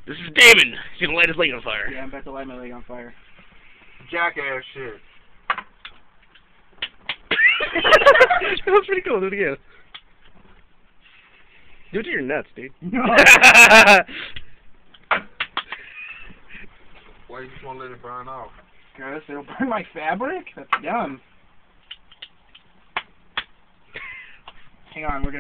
This is Damon. He's gonna light his leg on fire. Yeah, I'm about to light my leg on fire. Jackass shit. That was pretty cool. Do it again. Do it to your nuts, dude. No. Why you just want to let it burn off? Guys, it'll burn my fabric? That's dumb. Hang on, we're gonna